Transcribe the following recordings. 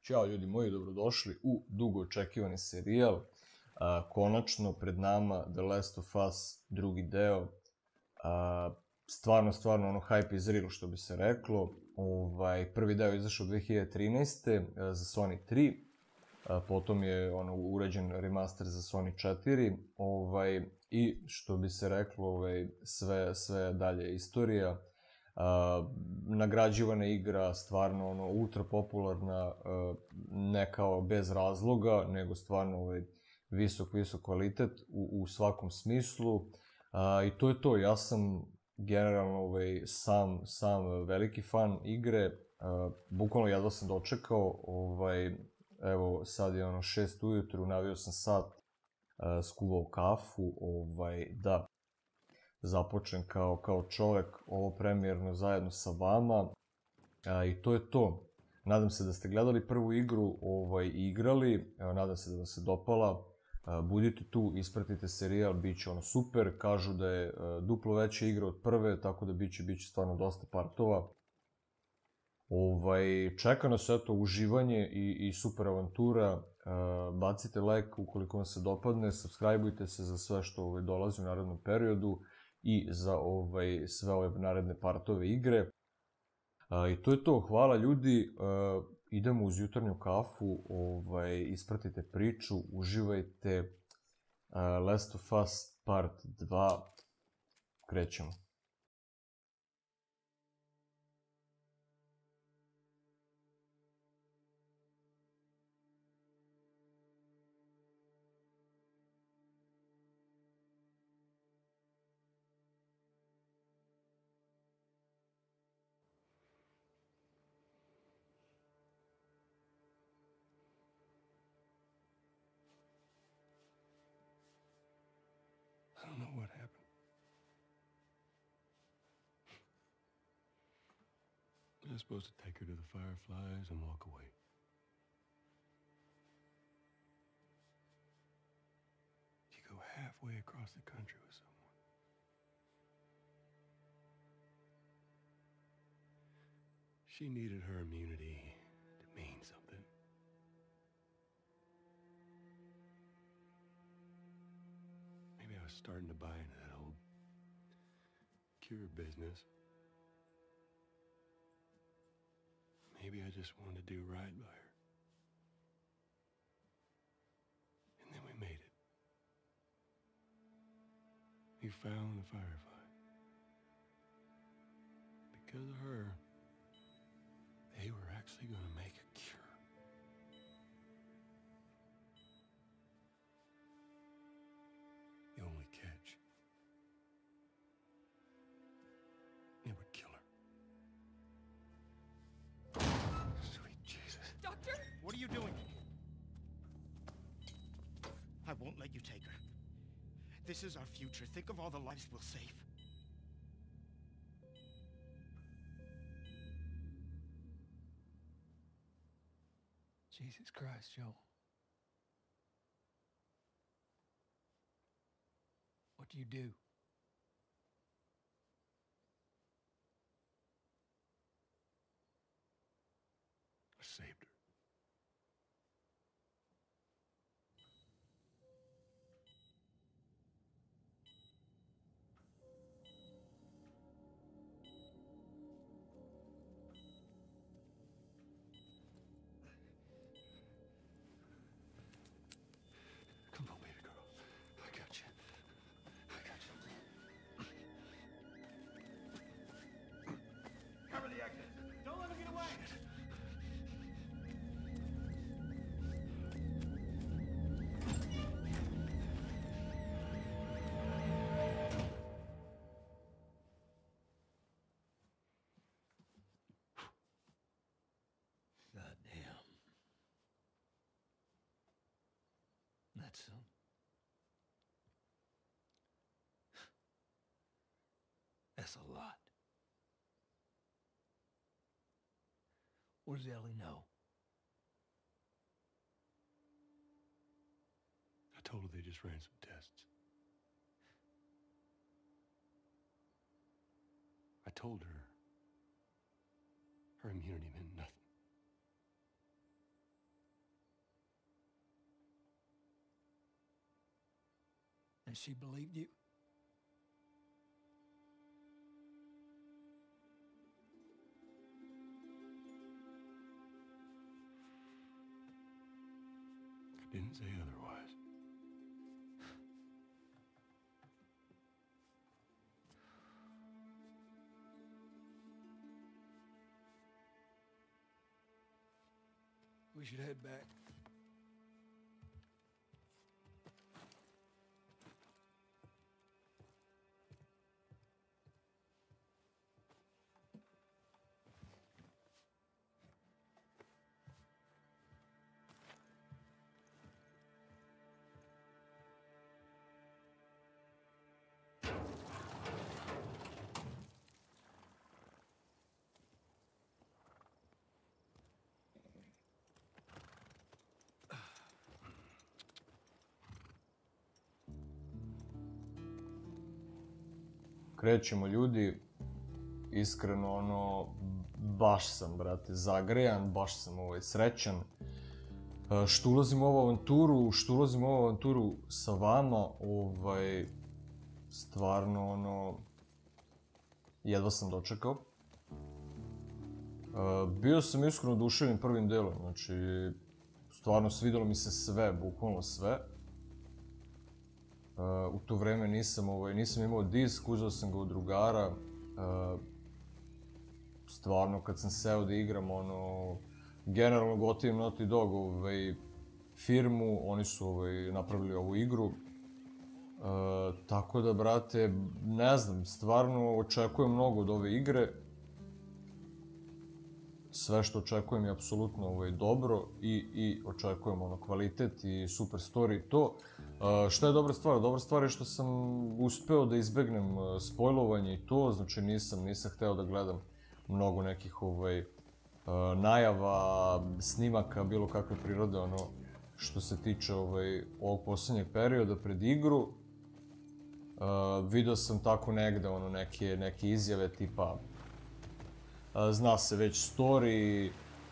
Ćao ljudi moji, dobrodošli u dugo očekivani serijal. Konačno pred nama The Last of Us drugi deo. Stvarno, ono, hype is real, što bi se reklo. Prvi deo je izašao 2013. za Sony 3. Potom je urađen remaster za Sony 4. I što bi se reklo, sve dalje istorija. Nagrađivana igra, stvarno ultra popularna, ne kao bez razloga, nego stvarno visok kvalitet u svakom smislu. I to je to, ja sam generalno sam veliki fan igre, bukvalno jedva sam dočekao, evo sad je 6 ujutru, navio sam sat, skuvao kafu, da započnem kao čovek ovo premijerno zajedno sa vama. I to je to. Nadam se da ste gledali prvu igru i igrali, nadam se da vam se dopala. Budite tu, ispratite serijal, bit će super. Kažu da je duplo veća igra od prve, tako da bit će stvarno dosta partova. Čeka nas uživanje i super avantura. Bacite like ukoliko vam se dopadne, subscribeujte se za sve što dolazi u narednom periodu i za sve ove naredne partove igre. I to je to, hvala ljudi, idemo uz jutarnju kafu, ispratite priču, uživajte. Last of Us Part 2, krećemo. I don't know what happened. I was supposed to take her to the Fireflies and walk away. You go halfway across the country with someone. She needed her immunity to mean something. Maybe I was starting to buy into that old cure business. Maybe I just wanted to do right by her. And then we made it. We found the Firefly. Because of her, they were actually going to make a cure. The only catch, it would kill her. Sweet Jesus. Doctor? What are you doing? I won't let you take her. This is our future. Think of all the lives we'll save. Jesus Christ, Joel. What do you do? I saved her. Come on, baby girl. I got you. I got you. Cover the exit. Don't let him get away. Goddamn. That's that's a lot. What does Ellie know? I told her they just ran some tests. I told her her immunity meant nothing. And she believed you? I didn't say otherwise. We should head back. Krećemo, ljudi. Iskreno, ono, baš sam, brate, zagrejan, baš sam srećan. Što ulazim u ovu avanturu sa vama, stvarno, ono, jedva sam dočekao. Bio sam iskreno oduševljen prvim delom, znači, stvarno svidelo mi se sve, bukvalno sve. U to vreme nisam imao disk, uzeo sam ga od drugara. Stvarno, kad sam seo da igram, ono, generalno gotivim Naughty Dog firmu, oni su napravili ovu igru. Tako da, brate, ne znam, stvarno očekujem mnogo od ove igre. Sve što očekujem je apsolutno dobro i očekujem kvalitet i super story i to. Šta je dobra stvar? Dobra stvar je što sam uspeo da izbegnem spojlovanje i to, znači nisam hteo da gledam mnogo nekih najava, snimaka, bilo kakve prirode, ono, što se tiče ovog poslednjeg perioda pred igru. Video sam tako negde, ono, neke izjave tipa zna se već story,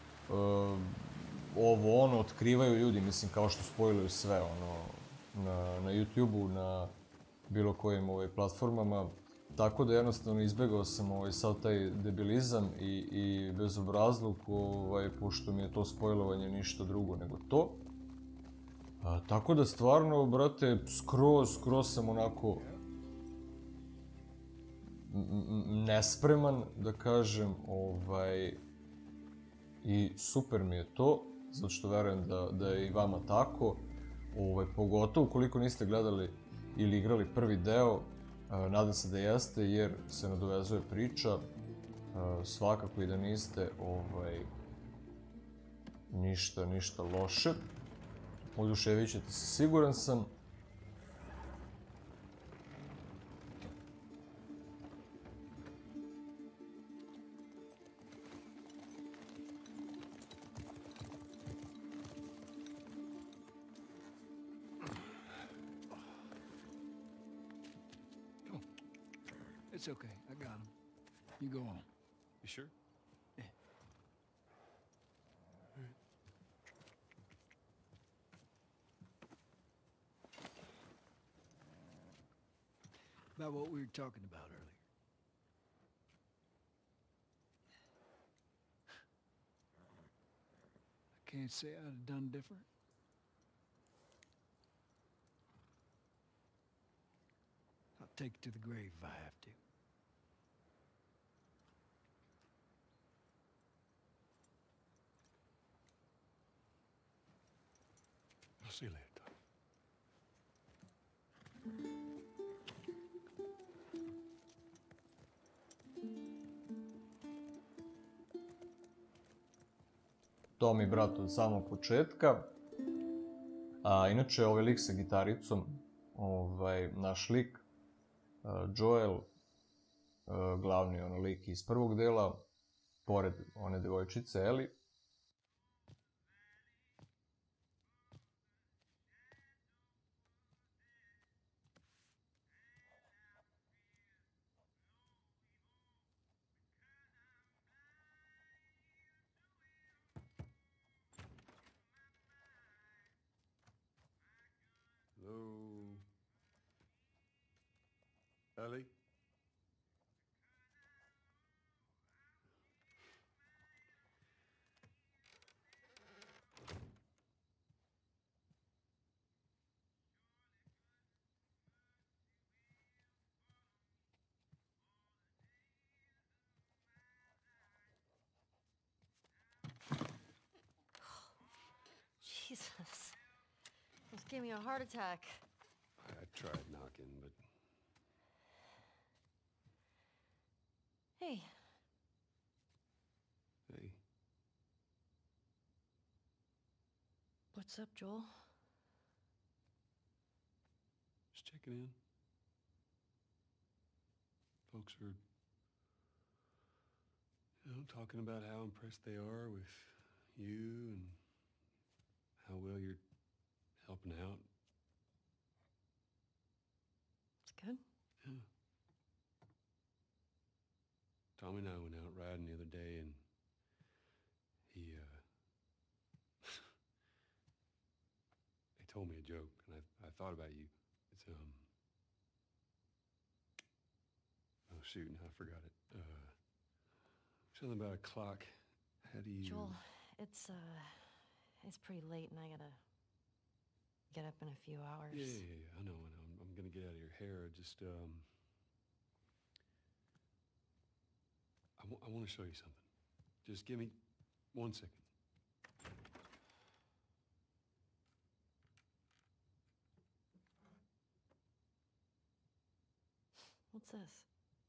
ovo ono, otkrivaju ljudi, mislim, kao što spojluju sve, ono, na YouTube-u, na bilo kojim platformama. Tako da jednostavno izbegao sam sav taj debilizam i bezobrazluk, pošto mi je to spojlovanje ništa drugo nego to. Tako da stvarno, brate, skroz sam onako nespreman, da kažem, i super mi je to, zato što verujem da je i vama tako, pogotovo ukoliko niste gledali ili igrali prvi deo, nadam se da jeste, jer se nadovezuje priča, svakako i da niste, ništa loše, oduševit ćete se, siguran sam. It's okay. I got him. You go on. You sure? Yeah. All right. About what we were talking about earlier. I can't say I'd have done different. I'll take it to the grave if I have to. I'll see you later, Tom. To mi, brat, od samog početka. A inače, ovaj lik sa gitaricom, naš lik, Joel, glavni lik iz prvog dela, pored one devojčice Ellie. Hello. Ellie? Jesus. Almost gave me a heart attack. I tried knocking, but Hey, hey, what's up, Joel? just checking in. Folks are, talking about how impressed they are with you and how well you're helping out. It's good. Yeah. Tommy and I went out riding the other day, and he told me a joke, and I thought about you. It's oh shoot, I forgot it. Something about a clock. How do you? Joel, it's pretty late and I gotta get up in a few hours. Yeah, I know. I'm gonna get out of your hair. Just I want to show you something. Just give me 1 second. What's this?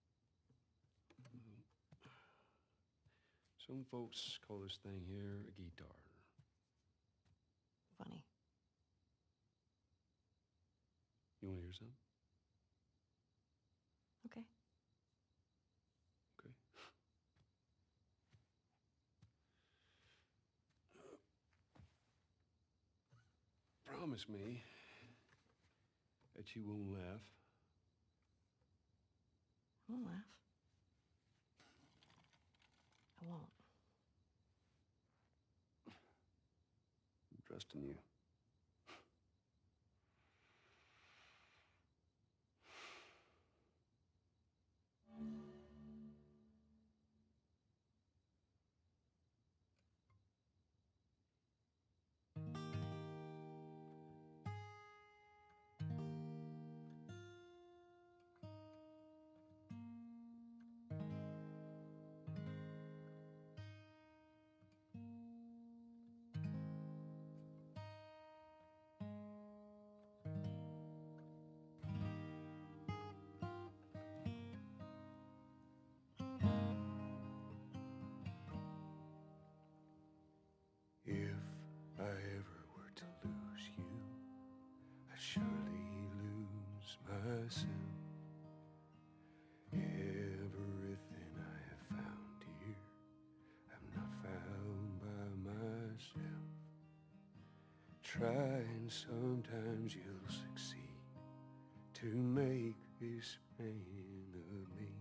Some folks call this thing here a guitar. Funny. You want to hear something? Okay. Okay. Promise me that you won't laugh. I won't laugh. I won't. I'm trusting you. If I ever were to lose you, I'd surely lose myself. Everything I have found here, I'm not found by myself. Try and sometimes you'll succeed to make this man of me.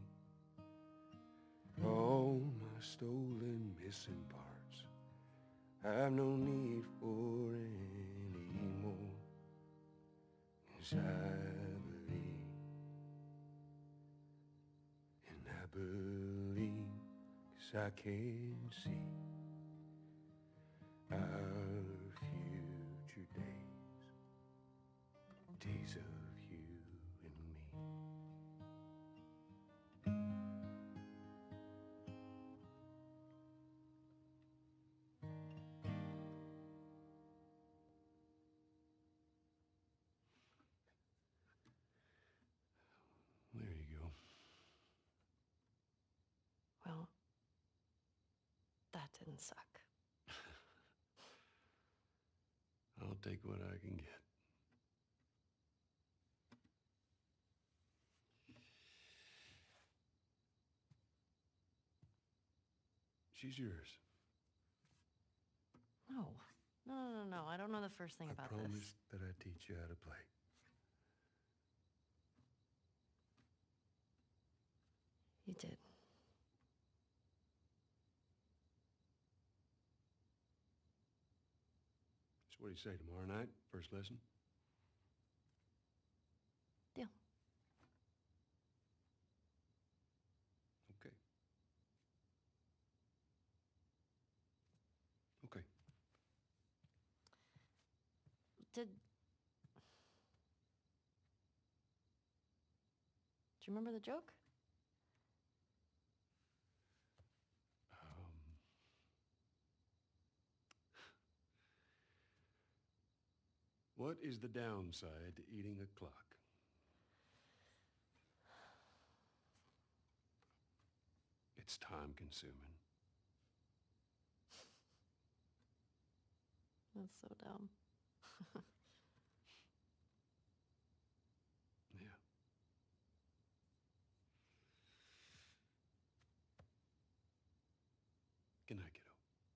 All my stolen missing parts I've no need for any more, 'cause I believe, 'cause I can see our future days, days of you and me. There you go. Well, that didn't suck. I'll take what I can get. She's yours. No. No. I don't know the first thing about I this. promised that I'd teach you how to play. You did. So what do you say, tomorrow night? First lesson? Deal. Do you remember the joke? What is the downside to eating a clock? It's time consuming. That's so dumb. Yeah. Good night, kiddo.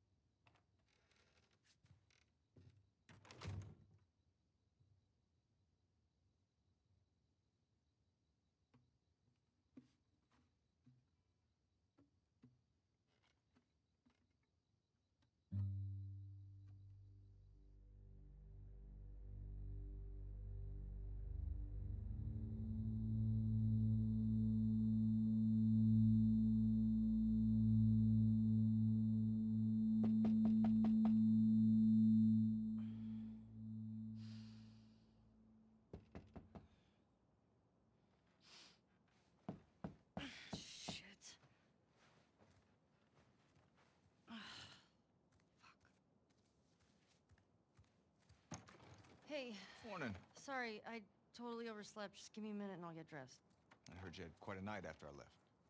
Shit. Hey, Morning. sorry, I totally overslept. Just give me a minute and I'll get dressed. I heard you had quite a night after I left.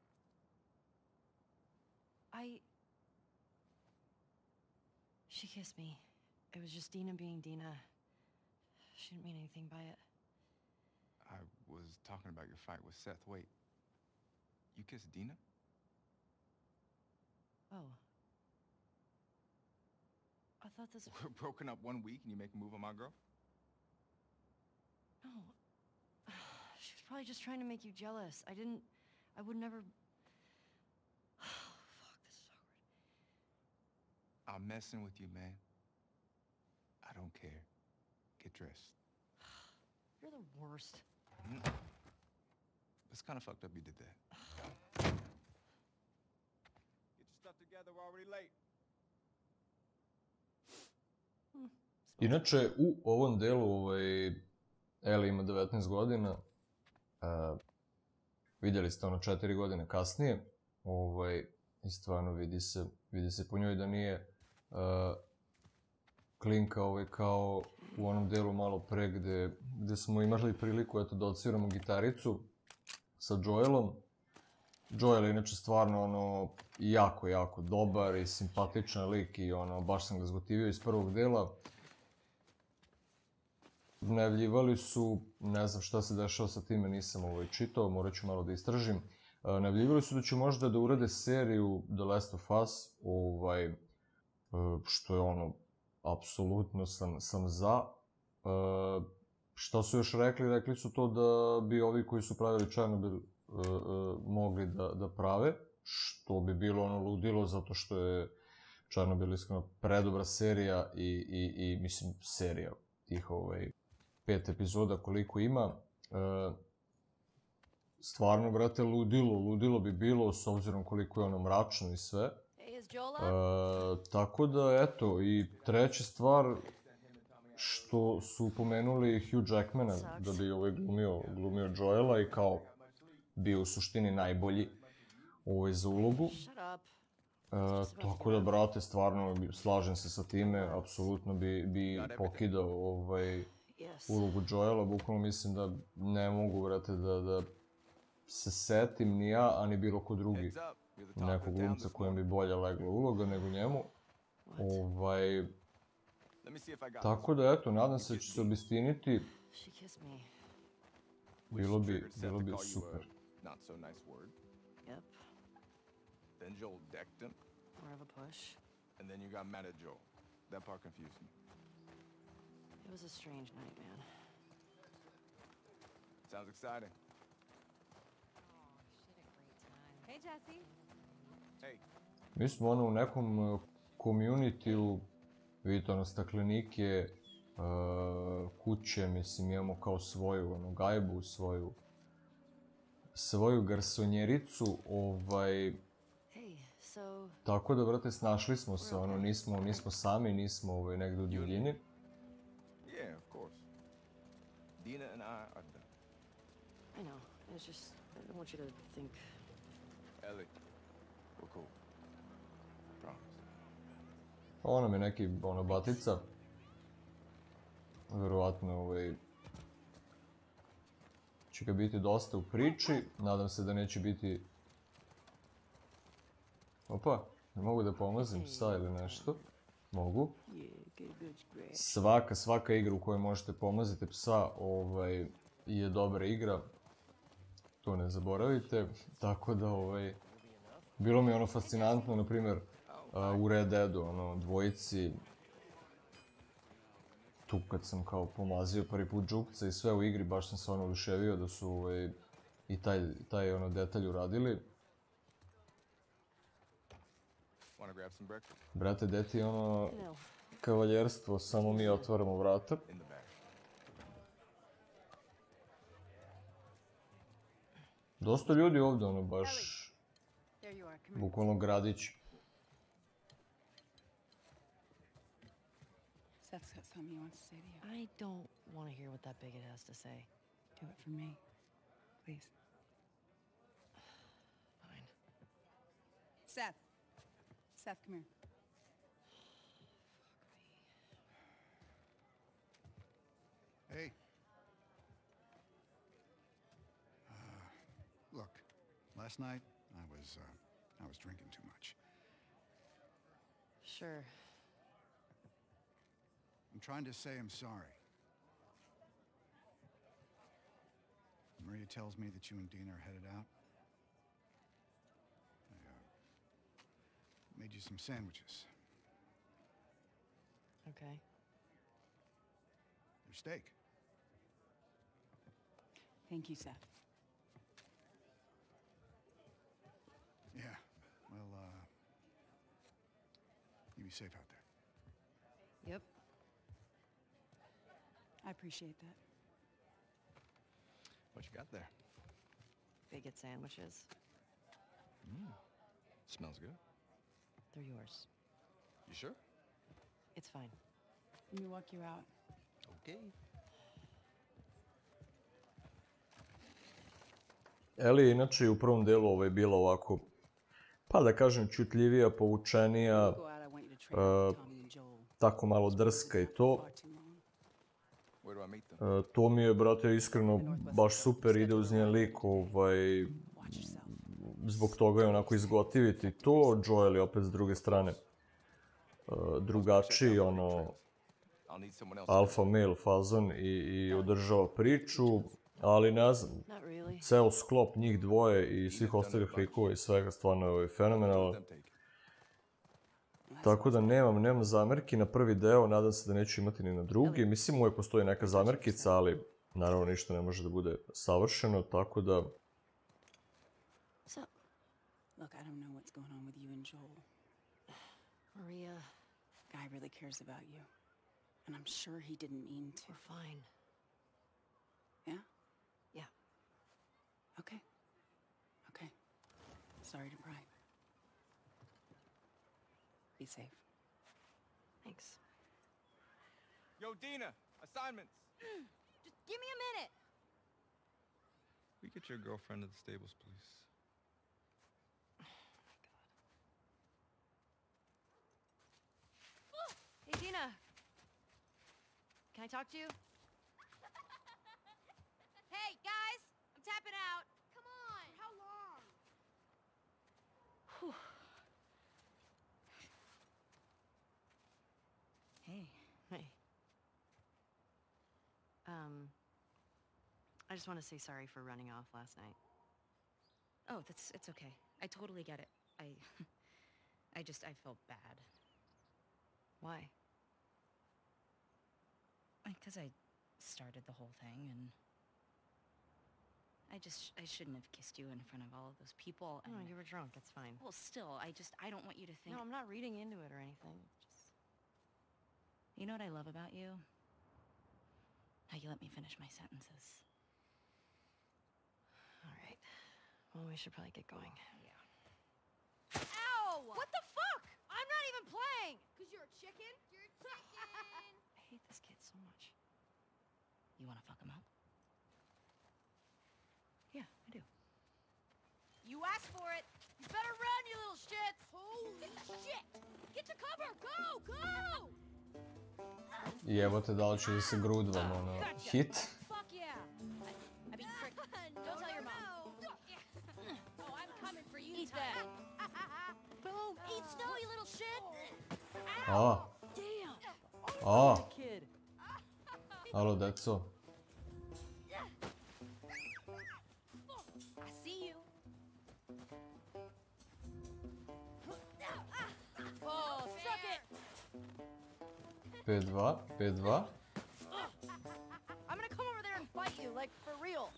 She kissed me. It was just Dina being Dina. She didn't mean anything by it. I was talking about your fight with Seth. Wait, you kissed Dina? Oh. I thought this... We're broken up 1 week and you make a move on my girl? No. She was probably just trying to make you jealous. I would never... Fuck, this is awkward. I'm messing with you, man. I don't care. Get dressed. You're the worst. It's kind of fucked up you did that. Get your stuff together, we're already late. Inače, u ovom delu Ellie ima 19 godina. Vidjeli ste ono 4 godine kasnije. I stvarno vidi se po njoj da nije klinka kao u onom delu malo pre gde smo imali priliku da odsviramo gitaricu sa Joelom. Joel je inače stvarno jako dobar i simpatičan lik i baš sam ga zgotivio iz prvog dela. Najavljivali su, ne znam šta se dešava sa time, nisam čitao, morat ću malo da istražim. Najavljivali su da će možda da urade seriju The Last of Us, što je apsolutno sam za. Šta su još rekli? Rekli su to da bi ovi koji su pravili Chernobyl mogli da prave, što bi bilo ludilo, zato što je Chernobyl iskreno predobra serija i mislim serija tih 5 epizoda koliko ima. Stvarno, brate, ludilo bi bilo s obzirom koliko je mračno i sve. Tako da, eto, i treća stvar što su pomenuli Hugh Jackmana da bi glumio Joela i kao bio u suštini najbolji za ulogu. Tako da, brate, stvarno slažem se sa time, apsolutno bi pokidao ulogu Joela, bukvalno mislim da ne mogu, brate, da se setim ni ja, a ni bilo ko drugi nekog glumca kojem bi bolje legla uloga nego njemu. Tako da, eto, nadam se da će se obistiniti. Bilo bi super. Yep. Then Joel decked him. More of a push. And then you got mad at Joel. That part confused me. It was a strange night, man. Sounds exciting. Hey, Jesse. Hey. Mi smo u nekom community-u, vidite staklenike, kuće, mislim, imamo kao svoju gajbu, svoju garsonjericu, tako da, brate, snašli smo se, nismo sami, nismo negde u divljini. Dina and I are done. I know. It's just, I don't want you to think... Ellie, we're cool. Promise. Ovo nam je neki, batica. Verovatno, će ga biti dosta u priči. Nadam se da neće biti... Opa, ne mogu da pomazim psa ili nešto. Mogu. Svaka igra u kojoj možete pomaziti psa, je dobra igra. To ne zaboravite. Tako da, bilo mi je fascinantno, na primjer, u Red Deadu, dvojici. Tu kad sam kao pomazio prvi put Đukca i sve u igri, baš sam se oduševio da su i taj detalj uradili. Brate, deti kavaljerstvo, samo mi otvaramo vrata. Dosta ljudi ovdje, baš, bukvalno gradić. Seth's got something he wants to say to you. I don't want to hear what that bigot has to say. Do it for me, please. Fine. Seth. Seth, come here. Hey. Look, last night I was drinking too much. Sure. I'm trying to say I'm sorry. Maria tells me that you and Dina are headed out. I made you some sandwiches. Okay. They're steak. Thank you, Seth. Yeah, well, you be safe out there. Yep. I appreciate that. What you got there? Bigot sandwiches. Smells good. They're yours. You sure? It's fine. Let me walk you out. Okay. Ellie je inače u prvom delu bila ovako, pa da kažem, čutljivija, povučenija, tako malo drska i to. To mi je, brate, iskreno baš super, ide uz njen lik, zbog toga je onako izgotiviti to. Joel je opet s druge strane drugačiji, alfa male fazon i održava priču, ali ne znam, ceo sklop njih dvoje i svih ostalih likova i svega stvarno je fenomenalno. Tako da nemam zamerki na prvi deo, nadam se da neću imati ni na drugi. Mislim, uvijek postoji neka zamerkica, ali naravno ništa ne može da bude savršeno, tako da... Look, I don't know what's going on with you and Joel. Maria. Guy really cares about you. And I'm sure he didn't mean to. We're fine. Yeah? Yeah. Okay. Okay. Sorry to pry. Be safe. Thanks. Yo, Dina, assignments. Just give me a minute. We get your girlfriend to the stables, please. Hey, Dina. Can I talk to you? Hey, guys, I'm tapping out. Come on. How long? Whew. Hey. Hey. I just want to say sorry for running off last night. Oh, it's okay. I totally get it. I felt bad. Why? Because I started the whole thing, and I shouldn't have kissed you in front of all of those people. No, you were drunk. It's fine. Well, still, I don't want you to think... No, I'm not reading into it or anything. Just... You know what I love about you? How you let me finish my sentences. All right. Well, we should probably get going. Yeah. Ow! What the fuck? I'm not even playing! Because you're a chicken? You're a chicken! I hate this kid so much. You want to fuck him up? Yeah, I do. You asked for it. You better run, you little shits. Holy shit! Get to cover. Go, go! I evo te da li ću da se grudvam, ono, hit. Fuck yeah! I mean, frick, don't tell your mom. Oh, I'm coming for you. Eat that. Boom! Eat snow, you little shit! A, Damn! a, Kid. alo, deco. I see you. Oh, suck it! 5-2, 5-2. I'm gonna come over there and fight you, like for real.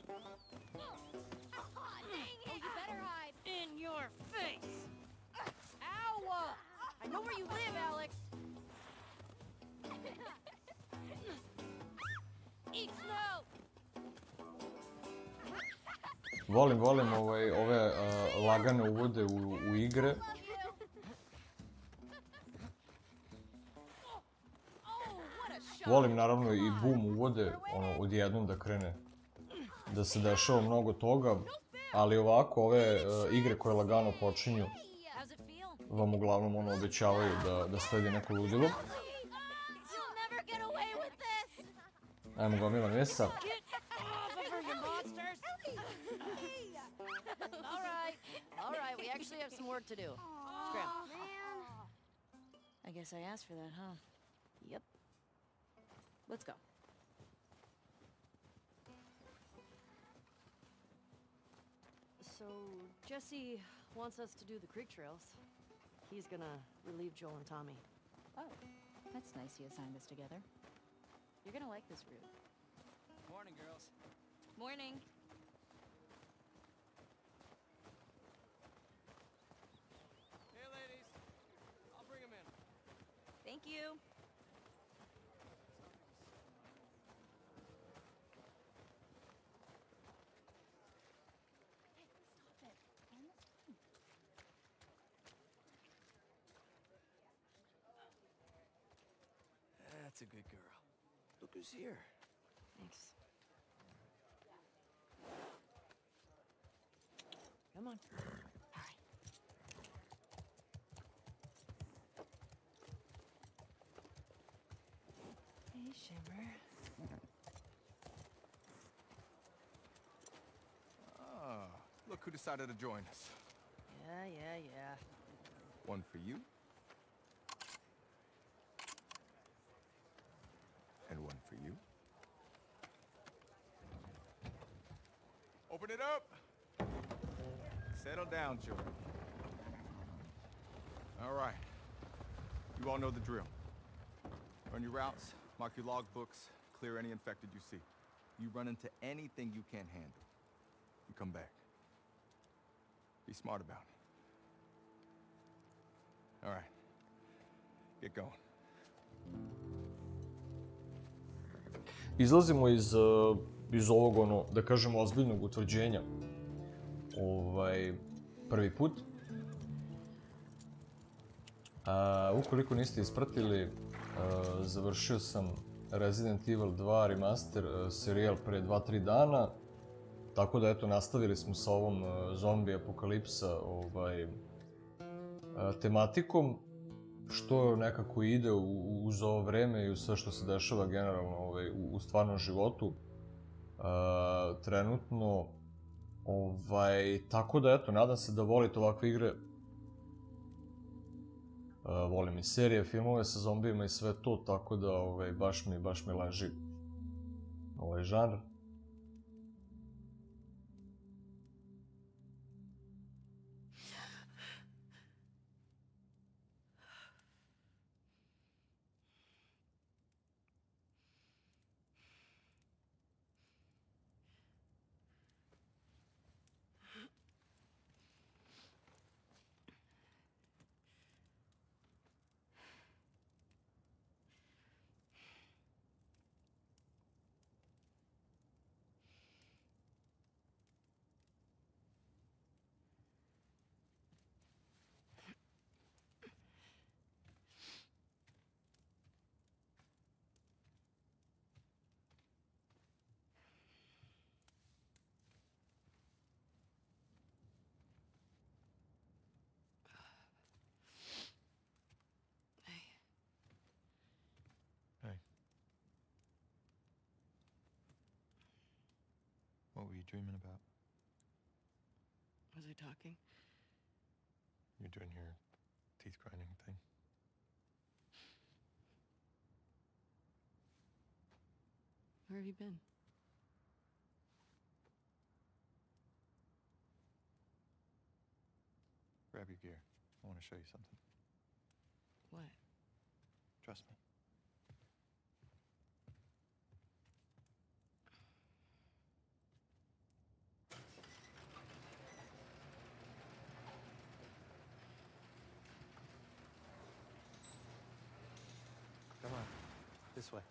Oh, you better hide. In your face. Ow! I know where you live, Alex. Eat snow. Volim ove lagane uvode u igre. Volim naravno i boom uvode, ono, odjednom da krene, da se dešava mnogo toga, ali ovako, ove igre koje lagano počinju, vam uglavnom ono obećavaju da sledi neko ludilo. Ajmo gomila mesa. All right, we actually have some work to do. Scram. I guess I asked for that, huh? Yep. Let's go. So, Jesse wants us to do the creek trails. He's gonna relieve Joel and Tommy. Oh, that's nice he assigned us together. You're gonna like this route. Morning, girls. Morning. Hey, ladies. I'll bring them in. Thank you. That's a good girl. Look who's here. Thanks. Come on. Hey, Shimmer. Ah, look who decided to join us. Yeah. One for you. And one for you. Open it up! Settle down, children. All right. You all know the drill. Run your routes, mark your logbooks, clear any infected you see. You run into anything you can't handle, you come back. Be smart about it. All right. Get going. Izlazimo iz ovog, ono, da kažemo, ozbiljnog utvrđenja prvi put. Ukoliko niste ispratili, završio sam Resident Evil 2 Remaster serijal pre 2-3 dana. Tako da, eto, nastavili smo sa ovom zombi apokalipsa tematikom, što nekako ide uz ovo vreme i uz sve što se dešava generalno u stvarnom životu trenutno. Tako da, eto, nadam se da volite ovakve igre. Volim i serije, filmove sa zombijima i sve to, tako da baš mi leži ovaj žanr. What were you dreaming about? Was I talking? You're doing your teeth grinding thing. Where have you been? Grab your gear. I want to show you something. What? Trust me. Come on. This way.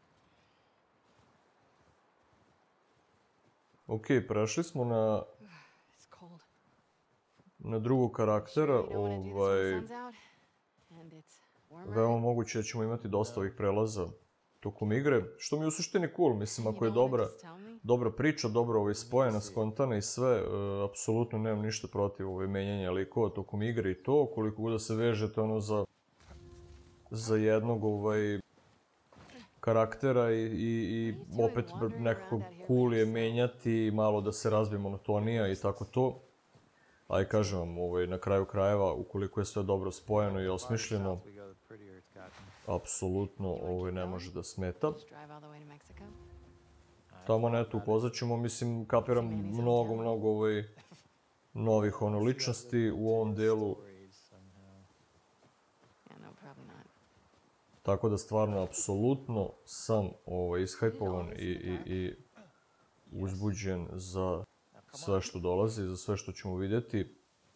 Ok, prešli smo na It's cold. na drugog karaktera, You don't wanna do this when the sun's out? And it's warmer? veoma moguće da ćemo imati dosta ovih prelaza tokom igre, što mi je u suštini cool, mislim, ako je dobra priča, dobro spojena, skontana i sve, apsolutno nemam ništa protiv menjanja likova tokom igre i to, koliko god da se vežete ono za jednog karaktera i opet nekako cool je menjati, malo da se razbije monotonija i tako to. A i kažem vam, na kraju krajeva, ukoliko je sve dobro spojeno i osmišljeno, apsolutno ne može da smeta. Tamo neto upoznat ćemo, mislim, kapiram mnogo novih ličnosti u ovom delu. Tako da stvarno, apsolutno sam ishajpovan i uzbuđen za sve što dolazi, za sve što ćemo vidjeti.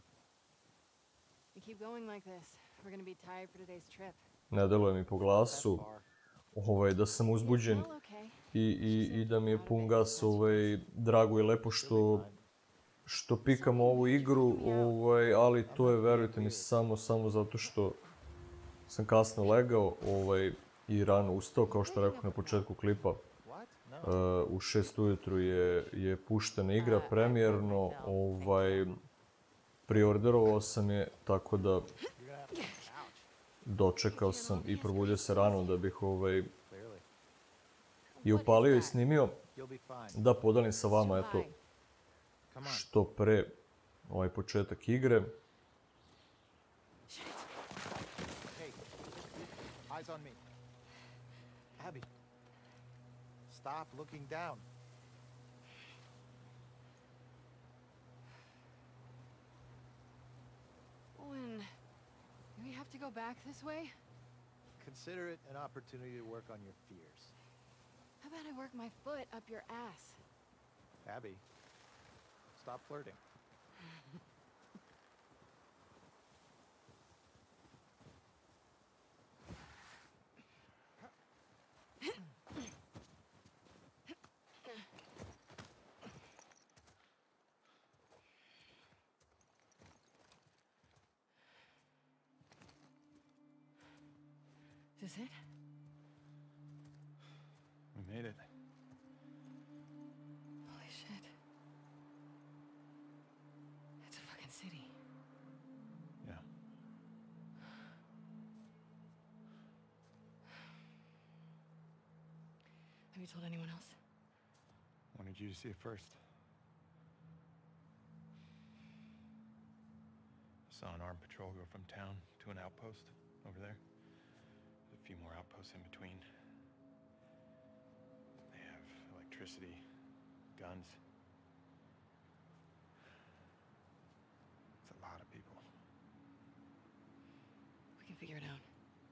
Ne deluje mi po glasu da sam uzbuđen i da mi je pun gas drago i lepo što pikam ovu igru, ali to je, verujte mi, samo zato što sam kasno legao i rano ustao, kao što rekao na početku klipa. U 6 ujutru je puštena igra, premijerno, priorderovao sam je, tako da dočekao sam i probudio se rano da bih i upalio i snimio, da podelim sa vama, eto, što pre ovaj početak igre. Eyes on me. Abby. Stop looking down. Owen, do we have to go back this way? Consider it an opportunity to work on your fears. How about I work my foot up your ass? Abby, stop flirting. Is this it? We made it. Holy shit. It's a fucking city. Yeah. Have you told anyone else? Wanted you to see it first. Saw an armed patrol go from town to an outpost over there. A few more outposts in between. They have electricity, guns. It's a lot of people. We can figure it out.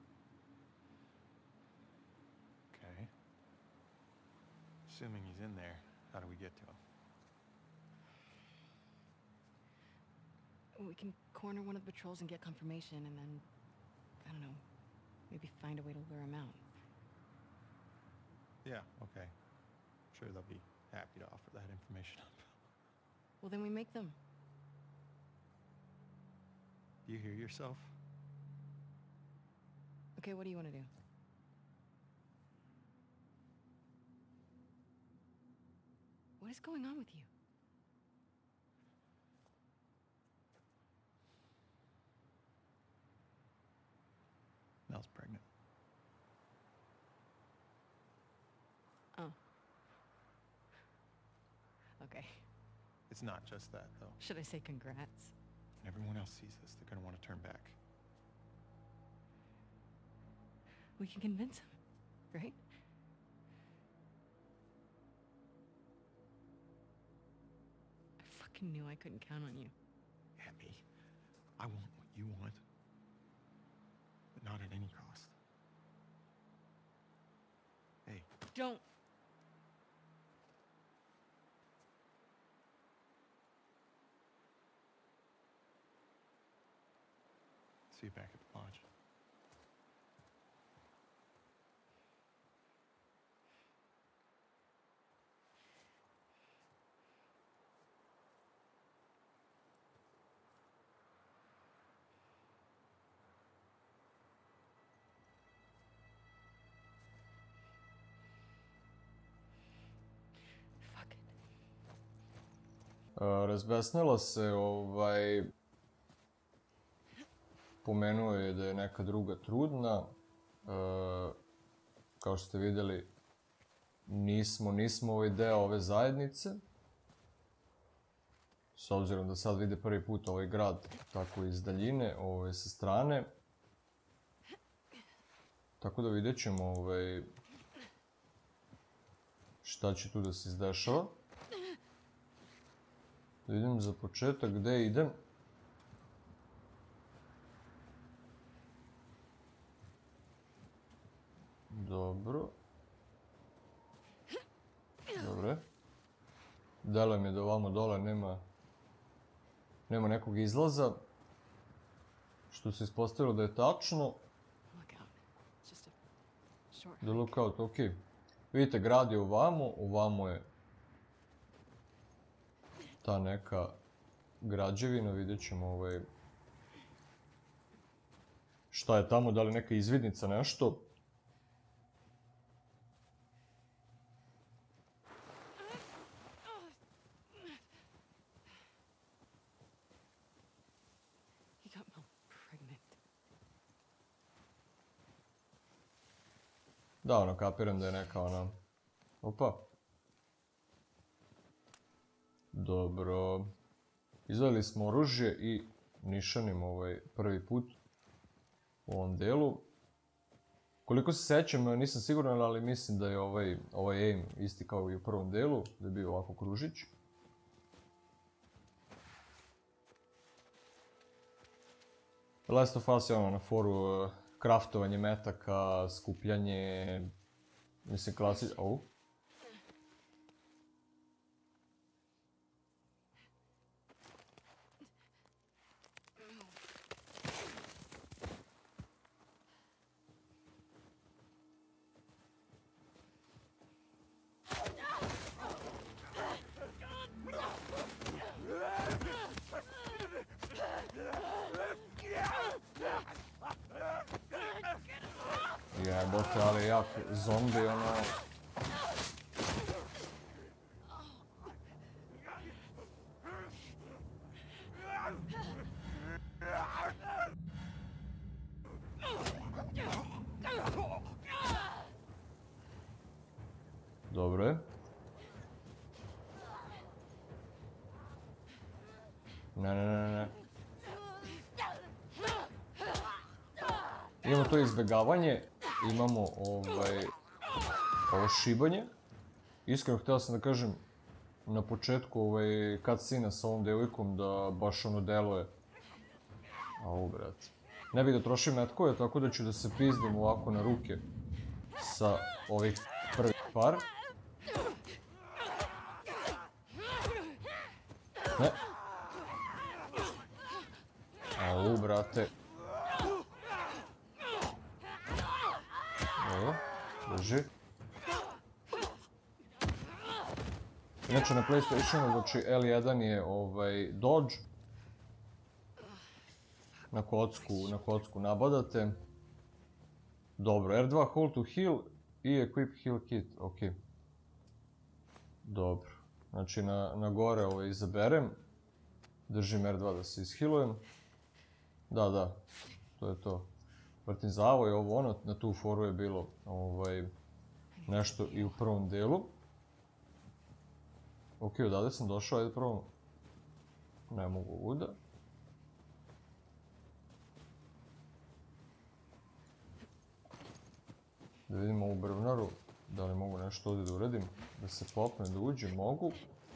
Okay. Assuming he's in there, how do we get to him? We can corner one of the patrols and get confirmation, and then, I don't know, maybe find a way to lure him out. Yeah, okay. I'm sure they'll be happy to offer that information up. Well, then we make them. Do you hear yourself? Okay, what do you want to do? What is going on with you? Mel's pregnant. Oh. Okay. It's not just that, though. Should I say congrats? When everyone else sees this, they're gonna want to turn back. We can convince him, right? I fucking knew I couldn't count on you. Abby, I want what you want, but not at any cost. Hey. Don't. See you back at the lodge. Razbesnela se, pomenuo je da je neka druga trudna. Kao što ste vidjeli, nismo deo ove zajednice. S obzirom da sad vide prvi put ovaj grad tako iz daljine, sa strane. Tako da vidjet ćemo šta će tu da se izdešava. Da idem za početak gde idem. Dobro. Dobre. Deluje mi da ovamo dole nema nekog izlaza. Što se ispostavilo da je tačno. The lookout, ok. Vidite, grad je ovamo je ta neka građevina, vidjet ćemo šta je tamo, da li neka izvidnica, nešto. Da, kapiram da je neka Opa. Dobro. Izvadili smo oružje i nišanim prvi put u ovom delu. Koliko se sećam, nisam siguran, ali mislim da je ovaj aim isti kao i u prvom delu, da je bio ovako kružić. Last of Us je na foru kraftovanje metaka, skupljanje, mislim klasično. Jebote, ali jak zombi, Dobro je. Ne. Imamo to izbjegavanje, imamo ovo šibanje. Iskreno, htio sam da kažem na početku cutscene sa ovom devojkom da baš deluje. Au, brate. Ne bih da trošim metkove, tako da ću da se pizdim ovako na ruke sa ovih prvih par. Ne. Au, brate. Evo, drži. Inače na PlayStationu, znači L1 je dodge. Na kocku nabadate. Dobro, R2 hold to heal i equip heal kit, ok. Dobro, znači na gore izaberem. Držim R2 da se ishealujem. Da, to je to. Vrtim zavoj, ovo na tu foru je bilo nešto i u prvom delu. Ok, odavde sam došao, ajde probamo. Ne mogu ovuda. Da vidimo ovu brvnaru, da li mogu nešto ovdje da uradim, da se popne, da uđem, mogu.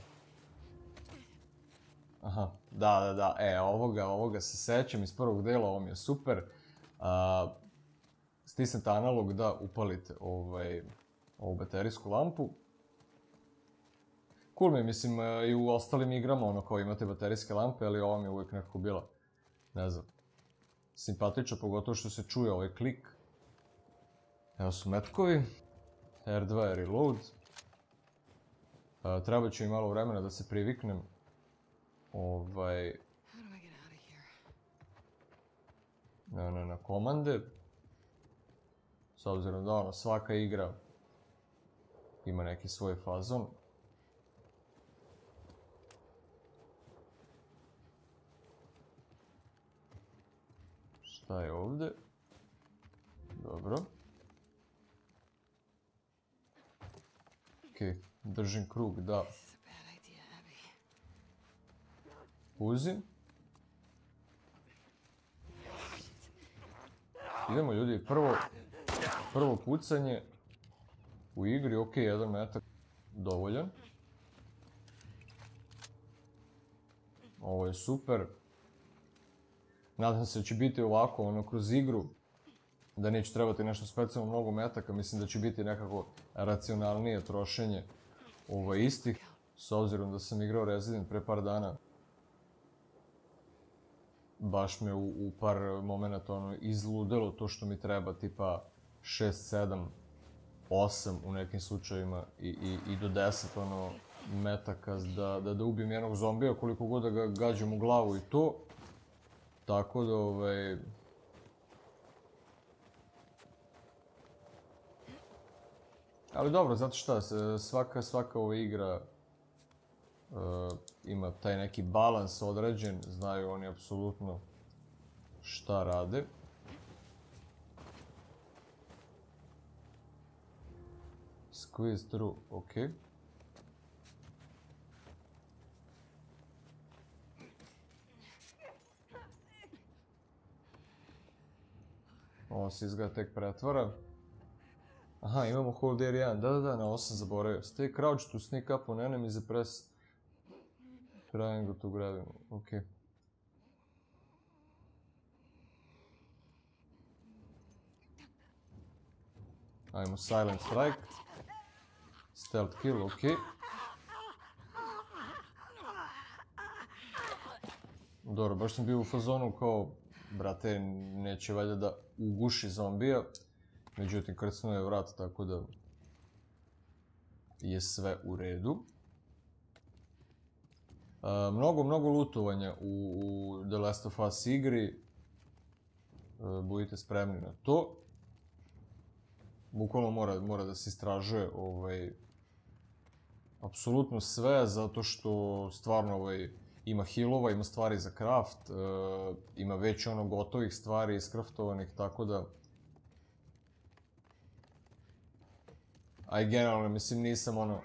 Aha, da, ovoga se sećam iz prvog dela, ovo mi je super. Stisnete analog da upalite ovu baterijsku lampu. Cool mi je, mislim, i u ostalim igrama, ono, kao imate baterijske lampe, ali ova mi je uvijek nekako bila, ne znam, simpatična, pogotovo što se čuje ovaj klik. Evo su metkovi. R2 je reload. Treba će mi malo vremena da se priviknem. Na komande. S obzirom da ono, svaka igra ima neki svoj fazon. Šta je ovdje? Dobro. Ok, držim krug da uzim. Idemo ljudi, prvo pucanje u igri, ok, jedan metak dovoljan. Ovo je super. Nadam se da će biti ovako, ono, kroz igru, da neće trebati nešto specijalno mnogo metaka, mislim da će biti nekako racionalnije trošenje istih, s obzirom da sam igrao Resident pre par dana. Baš me u par momenta ono, izludelo to što mi treba tipa 6, 7, 8 u nekim slučajevima i do 10 ono, metaka da ubijem jednog zombija, koliko god da ga gađam u glavu i to. Tako da ali dobro, znate šta, svaka ova igra ima taj neki balans određen, znaju oni apsolutno šta rade. Squeeze through, ok. Ovo se izgleda tek pretvara. Aha, imamo hold R1, da, na 8 zaboravio. Stay crouch to sneak up on enemies and press triangle to grab him, ok. Ajmo silent strike. Stealth kill, ok. Dobro, baš sam bio u fazonu kao, brate, neće valjda da uguši zombija. Međutim, krcnuo je vrat, tako da je sve u redu. Mnogo lutovanja u The Last of Us igri. Budite spremni na to. Bukvalno mora da se istražuje apsolutno sve, zato što stvarno ima healova, ima stvari za craft, ima već ono gotovih stvari iskraftovanih, tako da... A i generalno, mislim, nisam ono...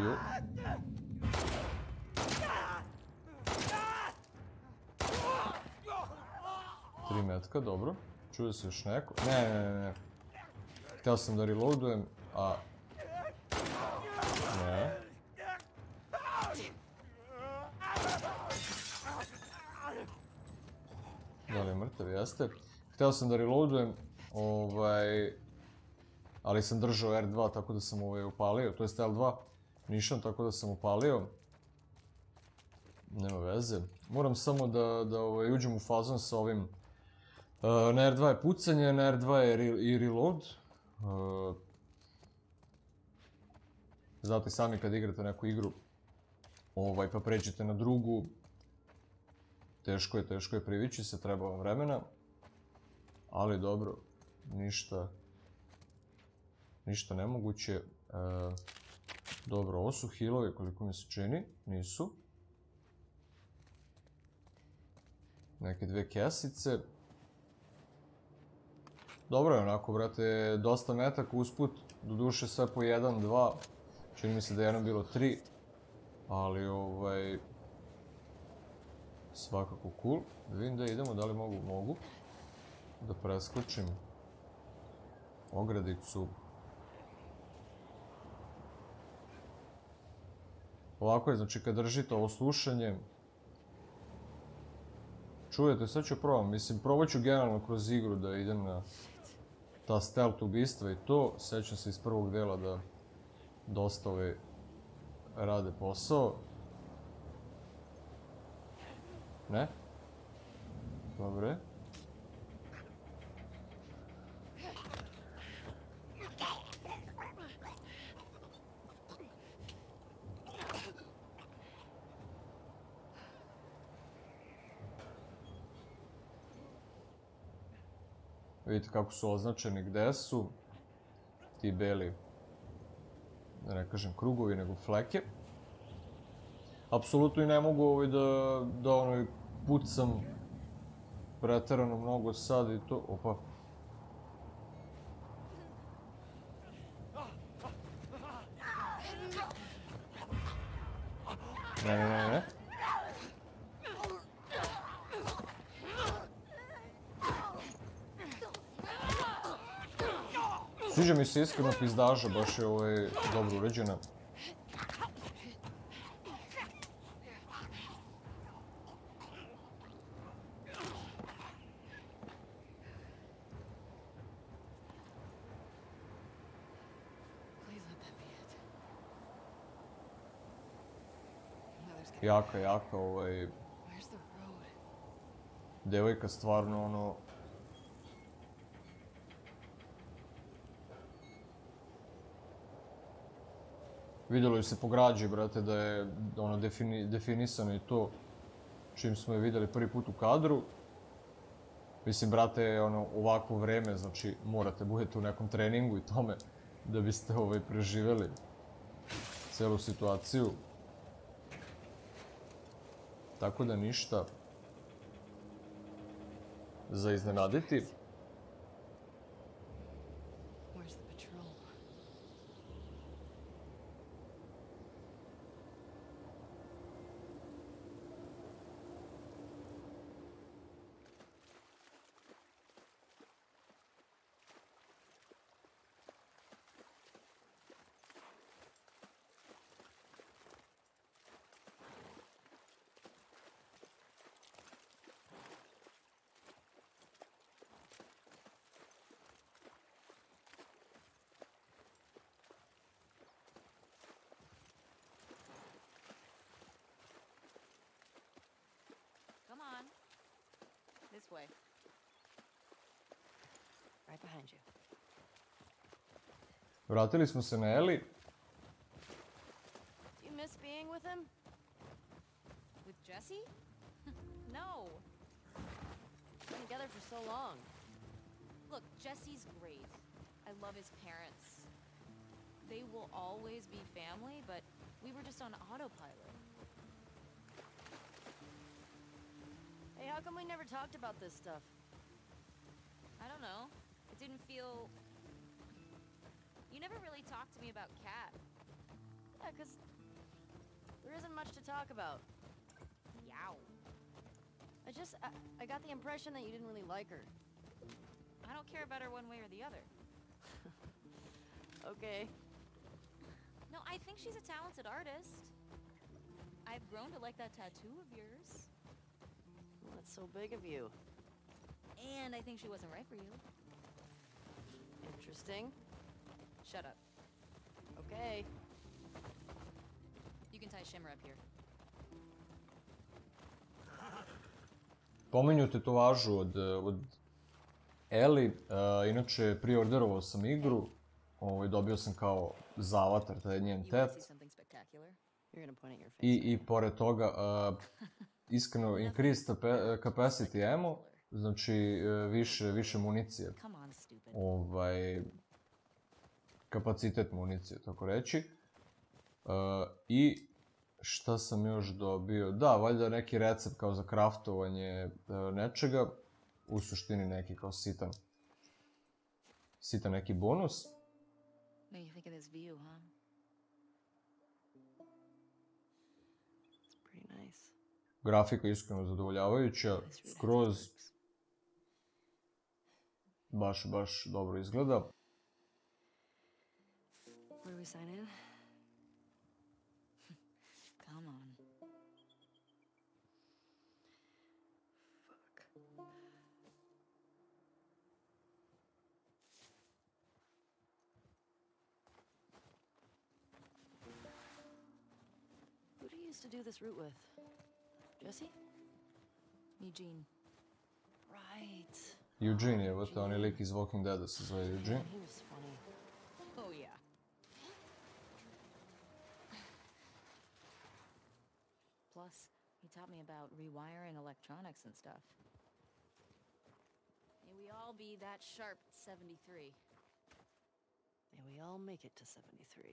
3 metka, dobro. Čuje se još neko. Ne. Htio sam da reloadujem, a... Ne. Da li je mrtav? Jeste. Htio sam da reloadujem, ali sam držao R2, tako da sam upalio, to je L2 nišan, tako da sam upalio. Nema veze. Moram samo da uđem u fazon sa ovim. Na R2 je pucanje, na R2 je i reload. Znate sami kad igrate neku igru, pa pređete na drugu, teško je privići se, treba vam vremena. Ali dobro, ništa nemoguće. Dobro, ovo su healovi koliko mi se čini, nisu. Neke 2 kesice. Dobro je onako, brate, dosta metaka usput, doduše sve po 1, 2, čini mi se da je jedno bilo 3. Ali, svakako cool. Da vidim da idemo, da li mogu da preskočim ogradicu. Ovako je, znači kad držite ovo slušanje, čujete, sad ću probam, mislim, probat ću generalno kroz igru da idem na ta stealth ubistva i to. Sećam se iz prvog dela da dosta rade posao. Ne? Dobre. Vidite kako su označeni, gde su ti beli, da ne kažem krugovi, nego fleke. Apsolutno i ne mogu da pucam preterano mnogo sad i to... Opa. Ne. Sviđa mi se iskreno pizdaža, baš je dobro uređena. Jaka, devojka stvarno, vidjelo je se po građi, brate, da je definisano i to čim smo je vidjeli prvi put u kadru. Mislim, brate, ovako vreme, znači morate budete u nekom treningu i tome da biste preživjeli celu situaciju. Tako da ništa za iznenaditi. Come on. This way. Right behind you. Vratili smo se na Ellie. Do you miss being with him? With Jesse? No. We've been together for so long. Look, Jesse's great. I love his parents. They will always be family, but we were just on autopilot. Hey, how come we never talked about this stuff? I don't know. It didn't feel... You never really talked to me about Kat. Yeah, 'cause there isn't much to talk about. Yow. I got the impression that you didn't really like her. I don't care about her one way or the other. Okay. No, I think she's a talented artist. I've grown to like that tattoo of yours. Well, that's so big of you. And I think she wasn't right for you. Interesting. Shut up. Okay. You can tie Shimmer up here. Pomenju tetovažu od Ellie, inače preorderovao sam igru, dobio sam kao za avatar, taj njen tet. I pored toga, iskreno, increased capacity ammo, znači više municije. Kapacitet municije, tako reći. I šta sam još dobio? Da, valjda neki recept kao za kraftovanje nečega. U suštini neki kao sitan neki bonus. grafika iskreno zadovoljavajuća, skroz baš dobro izgleda. Where do we sign in? Come on. Who do you used to do this route with? Jesse? Eugene. Right. Eugene je, vrta, on je lik iz Walking Deada, se zove Eugene. He was funny. Oh, yeah. Plus, he taught me about rewiring electronics and stuff. May we all be that sharp at 73. May we all make it to 73.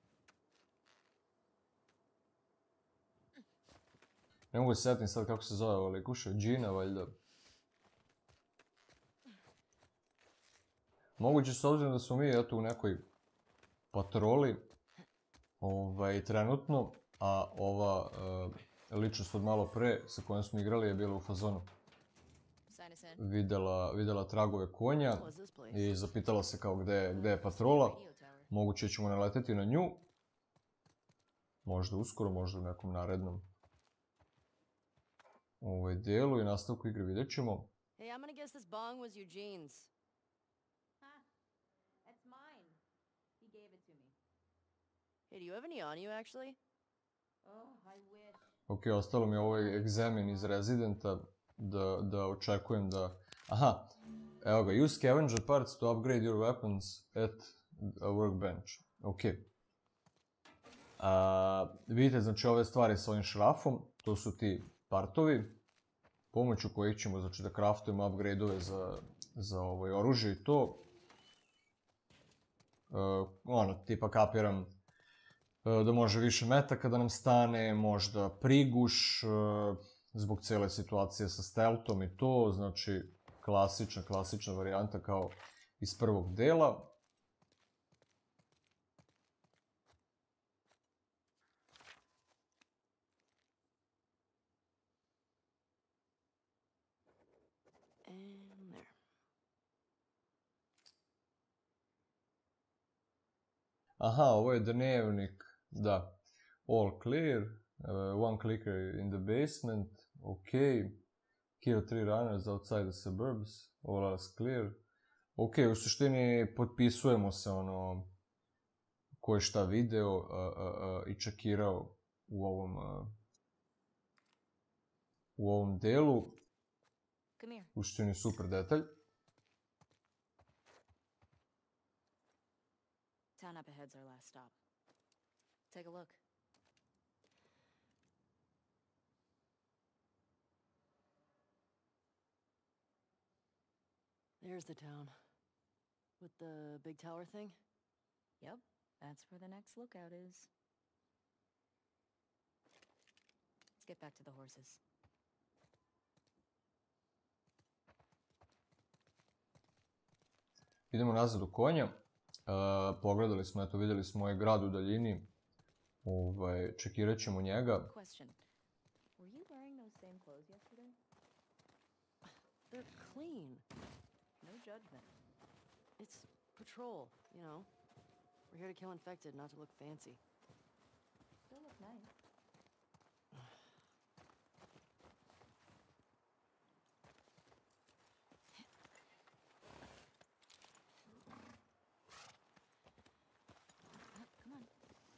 Ne mogu se sjetim sad kako se zove ovo likuša, Gina valjda. Moguće s obzirom da smo mi eto u nekoj patroli trenutno, a ova ličnost od malo pre sa kojom smo igrali je bila u fazonu. Videla tragove konja i zapitala se kao gde je patrola. Moguće ćemo naleteti na nju. Možda uskoro, možda u nekom narednom delu i nastavku igre vidjet ćemo. Hey, I'm gonna guess this bong was Eugene's. Huh? That's mine. He gave it to me. Hey, do you have any on you, actually? Oh, I wish. Ok, ostalo mi je ovaj egzamin iz Residenta da očekujem da... Aha, evo ga, use scavenger parts to upgrade your weapons at a workbench. Ok. Vidite, znači ove stvari sa ovim šrafom, to su ti partovi, pomoću kojih ćemo, znači, da craftujemo upgrade-ove za oružje i to. Tipa kapiram da može više metaka da nam stane, možda priguš, zbog cele situacije sa stealthom i to, znači klasična varijanta kao iz prvog dela. And there. Aha, ovo je dnevnik, da. All clear, one clicker in the basement, ok. Kill 3 runners outside the suburbs, all else clear. Ok, u suštini potpisujemo se ko je šta video i čekirao u ovom delu. U suštini super detalj. Town up ahead's our last stop. Take a look. There's the town. With the big tower thing? Yep, that's where the next lookout is. Let's get back to the horses. Idemo nazad u konja. Pogledali smo, eto, vidjeli smo ovaj grad u daljini. Čekirat ćemo njega. Question. Were you wearing those same clothes yesterday? They're clean. No judgment. It's patrol, you know. We're here to kill infected, not to look fancy. Still look nice. Come on.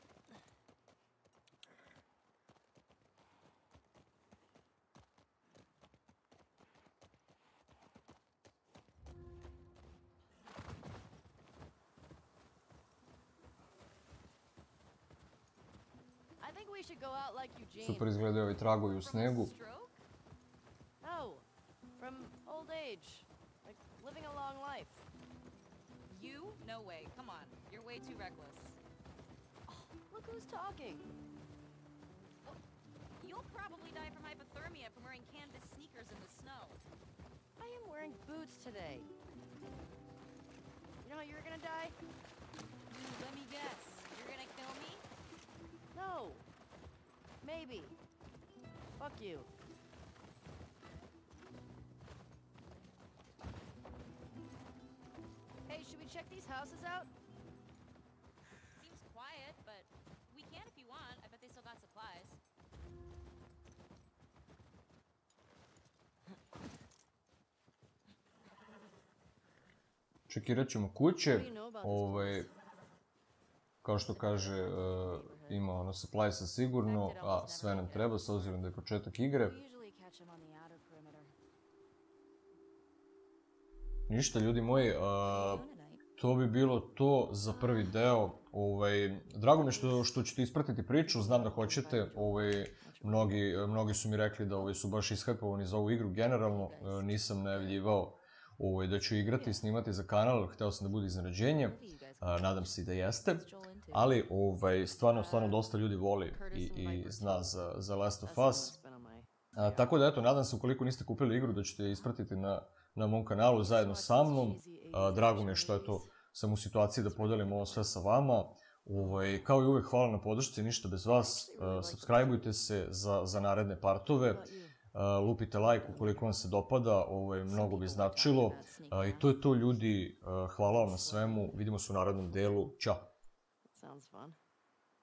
I think we should go out like Eugene. Super izgledaju ovi tragovi u snegu. No, from old age. Like living a long life. You? No way. Come on. You're way too reckless. Oh, look who's talking. Oh, you'll probably die from hypothermia from wearing canvas sneakers in the snow. I am wearing boots today. You know how you're gonna die? Let me guess. You're gonna kill me? No. Maybe. Fuck you. Hey, should we check these houses out? Seems quiet, but we can if you want. I bet they still got supplies. Čekirat ćemo kuće, kao što kaže, ima ono suppliesa sigurno, a sve nam treba, s obzirom da je početak igre. Ništa, ljudi moji, to bi bilo to za prvi deo. Drago mi je što ćete ispratiti priču, znam da hoćete. Mnogi su mi rekli da su baš ishajpovani za ovu igru. Generalno nisam najavljivao da ću igrati i snimati za kanal, hteo sam da bude iznenađenje, nadam se i da jeste, ali stvarno dosta ljudi voli i zna za Last of Us. Tako da eto, nadam se ukoliko niste kupili igru da ćete ispratiti na mom kanalu zajedno sa mnom. Drago mi je što sam u situaciji da podelim ovo sve sa vama. Kao i uvek, hvala na podršci, ništa bez vas. Subscribeujte se za naredne partove. Lupite like ukoliko vam se dopada, mnogo bi značilo. I to je to, ljudi, hvala vam na svemu, vidimo se u narednom delu, ćao!